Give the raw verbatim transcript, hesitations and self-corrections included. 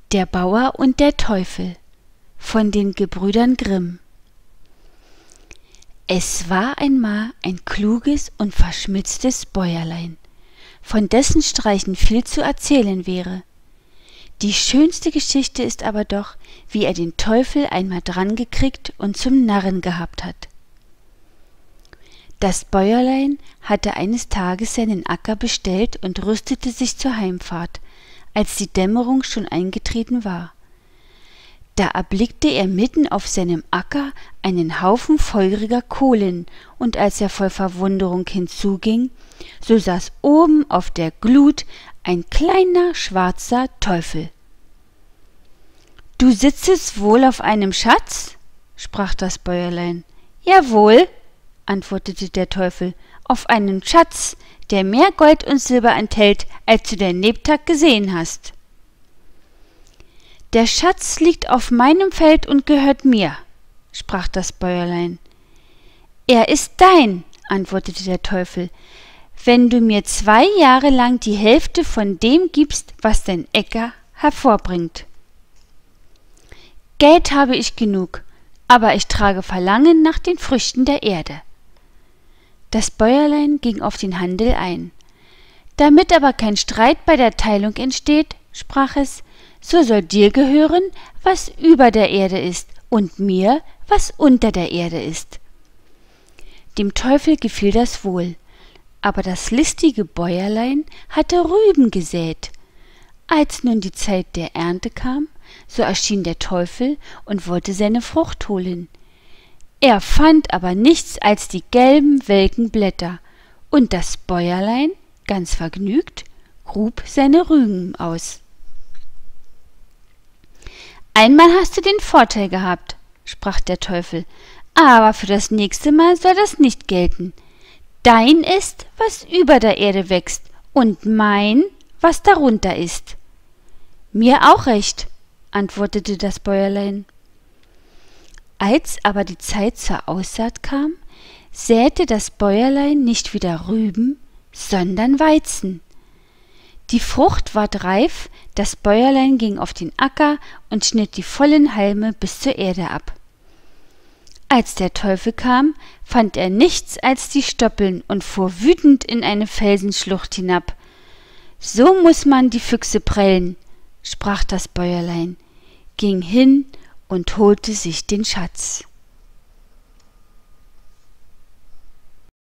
Der Bauer und der Teufel von den Gebrüdern Grimm. Es war einmal ein kluges und verschmitztes Bäuerlein, von dessen Streichen viel zu erzählen wäre. Die schönste Geschichte ist aber doch, wie er den Teufel einmal drangekriegt und zum Narren gehabt hat. Das Bäuerlein hatte eines Tages seinen Acker bestellt und rüstete sich zur Heimfahrt, als die Dämmerung schon eingetreten war. Da erblickte er mitten auf seinem Acker einen Haufen feuriger Kohlen, und als er voll Verwunderung hinzuging, so saß oben auf der Glut ein kleiner schwarzer Teufel. »Du sitzest wohl auf einem Schatz?« sprach das Bäuerlein. »Jawohl«, antwortete der Teufel, »auf einen Schatz, der mehr Gold und Silber enthält, als du dein Lebtag gesehen hast.« »Der Schatz liegt auf meinem Feld und gehört mir«, sprach das Bäuerlein. »Er ist dein«, antwortete der Teufel, »wenn du mir zwei Jahre lang die Hälfte von dem gibst, was dein Äcker hervorbringt.« »Geld habe ich genug, aber ich trage Verlangen nach den Früchten der Erde.« Das Bäuerlein ging auf den Handel ein. »Damit aber kein Streit bei der Teilung entsteht«, sprach es, »so soll dir gehören, was über der Erde ist, und mir, was unter der Erde ist.« Dem Teufel gefiel das wohl, aber das listige Bäuerlein hatte Rüben gesät. Als nun die Zeit der Ernte kam, so erschien der Teufel und wollte seine Frucht holen. Er fand aber nichts als die gelben, welken Blätter, und das Bäuerlein, ganz vergnügt, grub seine Rüben aus. »Einmal hast du den Vorteil gehabt«, sprach der Teufel, »aber für das nächste Mal soll das nicht gelten. Dein ist, was über der Erde wächst, und mein, was darunter ist.« »Mir auch recht«, antwortete das Bäuerlein. Als aber die Zeit zur Aussaat kam, säte das Bäuerlein nicht wieder Rüben, sondern Weizen. Die Frucht ward reif, das Bäuerlein ging auf den Acker und schnitt die vollen Halme bis zur Erde ab. Als der Teufel kam, fand er nichts als die Stoppeln und fuhr wütend in eine Felsenschlucht hinab. »So muß man die Füchse prellen«, sprach das Bäuerlein, ging hin und holte sich den Schatz.